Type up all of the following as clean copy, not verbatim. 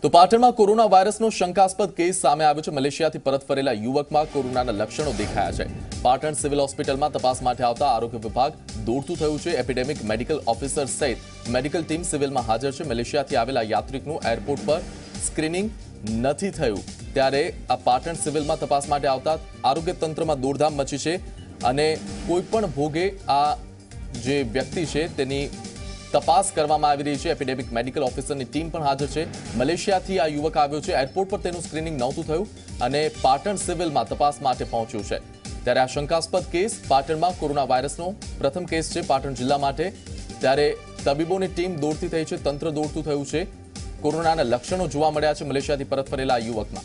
તો પાટણમાં કોરોના વાયરસનો શંકાસ્પદ કેસ સામે આવ્યો છે। મલેશિયાથી પરત ફરેલા યુવકમાં કોરોનાના લક્ષણો દેખાયા છે। પાટણ સિવિલ હોસ્પિટલમાં તપાસ માટે આવતા આરોગ્ય વિભાગ દોડતું થયું છે। એપિડેમિક મેડિકલ ઓફિસર સહિત મેડિકલ ટીમ સિવિલમાં હાજર છે। મલેશિયાથી આવેલા યાત્રિકનું એરપોર્ટ પર સ્ક્રીનિંગ નથી થયું ત્યારે આ પાટણ સિવિલમાં તપાસ માટે આવતા આરોગ્ય તંત્રમાં દોડધામ મચી છે અને કોઈપણ ભોગે આ જે વ્યક્તિ છે તેની तपास કરવામાં આવી રહી છે। એપિડેમિક મેડિકલ ઓફિસરની ટીમ પણ હાજર છે। મલેશિયાથી આ યુવક આવ્યો છે। એરપોર્ટ પર તેનું સ્ક્રીનિંગ નહોતું થયું અને પાટણ સિવિલમાં તપાસ માટે પહોંચ્યું છે ત્યારે આ શંકાસ્પદ કેસ પાટણમાં કોરોના વાયરસનો પ્રથમ કેસ છે પાટણ જિલ્લા માટે। ત્યારે તબીબોની ટીમ દોડતી થઈ છે, તંત્ર દોડતું થયું છે। કોરોનાના લક્ષણો જોવા મળ્યા છે મલેશિયાથી પરત ફરેલા આ યુવકમાં।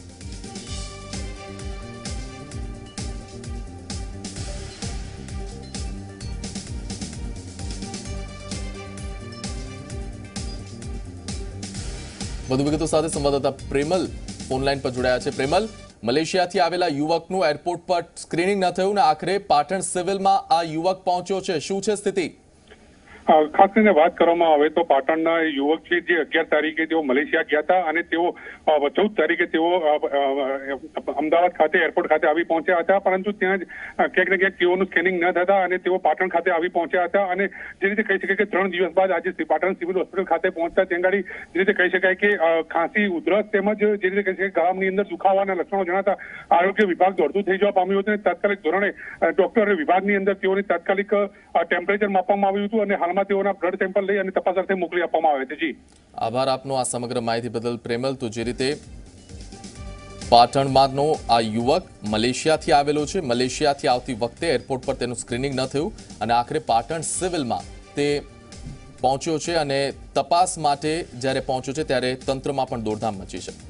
વધુ વિગતો સાથે સંવાદદાતા પ્રેમલ ઓનલાઈન પર જોડાયા છે। પ્રેમલ, મલેશિયાથી આવેલા યુવકનું એરપોર્ટ પર સ્ક્રીનિંગ ન થયું ને આખરે પાટણ સિવિલમાં આ યુવક પહોંચ્યો છે, શું છે સ્થિતિ? ખાસ કરીને વાત કરવામાં આવે તો પાટણના યુવક છે જે 11 તારીખે તેઓ મલેશિયા ગયા હતા અને તેઓ 14 તારીખે તેઓ અમદાવાદ ખાતે એરપોર્ટ ખાતે આવી પહોંચ્યા હતા, પરંતુ ત્યાં જ ક્યાંક ને ક્યાંક તેઓનું સ્કેનિંગ ન થતા અને તેઓ પાટણ ખાતે આવી પહોંચ્યા હતા અને જે રીતે કહી શકાય કે 3 દિવસ બાદ આજે પાટણ સિવિલ હોસ્પિટલ ખાતે પહોંચતા ત્યાં ગાડી જે રીતે કહી શકાય કે ખાંસી, ઉધરસ તેમજ જે રીતે કહી શકાય ગળાની અંદર દુખાવાના લક્ષણો જણાતા આરોગ્ય વિભાગ દોડતું થઈ જવા પામ્યું હતું અને તાત્કાલિક ધોરણે ડોક્ટર વિભાગની અંદર તેઓની તાત્કાલિક ટેમ્પરેચર માપવામાં આવ્યું હતું અને હાલમાં તેઓના બ્લડ સેમ્પલ લઈ અને તપાસ અર્થે મોકલી આપવામાં આવે છે। જી આભાર આપનો આ સમગ્ર માહિતી બદલ પ્રેમલ। તો જે રીતે પાટણમાંનો આ યુવક મલેશિયાથી આવેલો છે, મલેશિયાથી આવતી વખતે એરપોર્ટ પર તેનું સ્ક્રીનિંગ ન થયું અને આખરે પાટણ સિવિલમાં તે પહોંચ્યો છે અને તપાસ માટે જ્યારે પહોંચ્યો છે ત્યારે તંત્રમાં પણ દોડધામ મચી છે।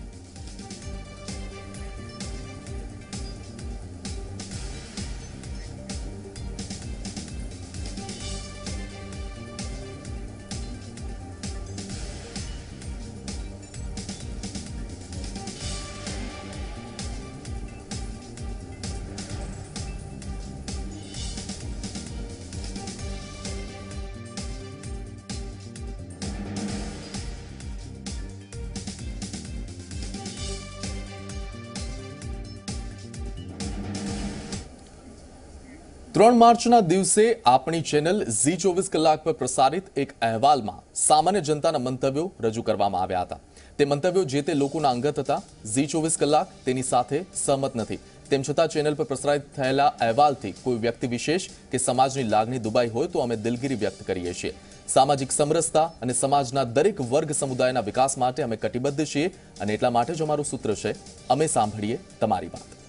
ત્રણ માર્ચના દિવસે આપણી ચેનલ ઝી 24 કલાક પર પ્રસારિત એક અહેવાલમાં સામાન્ય જનતાના મંતવ્યો રજૂ કરવામાં આવ્યા હતા। તે મંતવ્યો જે તે લોકોના અંગત હતા। ઝી 24 કલાક તેની સાથે સહમત નથી, તેમ છતાં ચેનલ પર પ્રસારિત થયેલા અહેવાલથી કોઈ વ્યક્તિ વિશેષ કે સમાજની લાગણી દુભાઈ હોય તો અમે દિલગીરી વ્યક્ત કરીએ છીએ। સામાજિક સમરસતા અને સમાજના દરેક વર્ગ સમુદાયના વિકાસ માટે અમે કટિબદ્ધ છીએ અને એટલા માટે જ અમારું સૂત્ર છે, અમે સાંભળીએ તમારી વાત।